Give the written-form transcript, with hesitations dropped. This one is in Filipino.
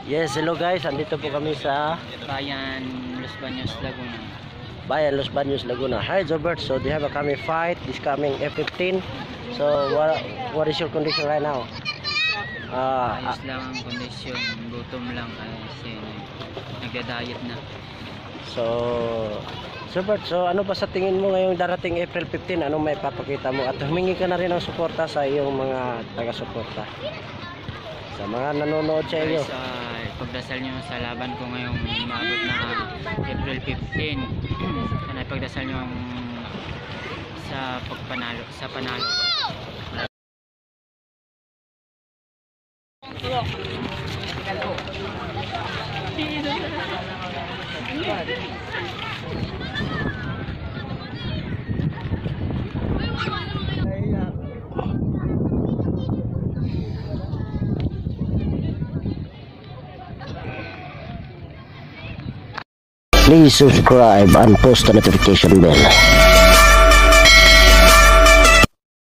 Yes, hello guys. Andito po kami sa Bayan Los Baños, Laguna. Bayan Los Baños, Laguna. Hi Jobert. So they have a coming fight this coming F15. So what is your condition right now? Ayos lang ang kondisyon. Gutom lang kasi nagda-diet na. So Jobert, so ano pa sa tingin mo ngayong darating April 15? Anong may papakita mo? At humingi ka na rin ng suporta sa iyong mga taga-suporta, sa mga nanonood sa iyo. Pagdasal nyo sa laban ko ngayong maabot na April 15. Sana ipagdasal nyo sa panalo ko. Please subscribe and post the notification bell.